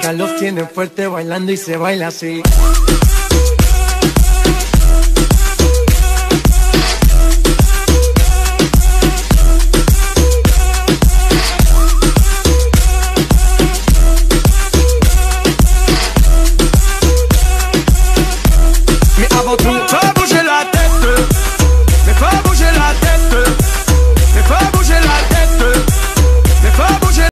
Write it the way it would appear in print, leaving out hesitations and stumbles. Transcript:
amigas los tienen fuerte bailando y se baila así. Me have a true trouble.